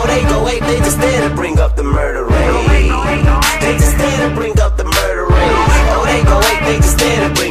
they go ape, they just there to bring up the murder rate. They just there to bring up the murder rate. Oh, they go ape, they just there to bring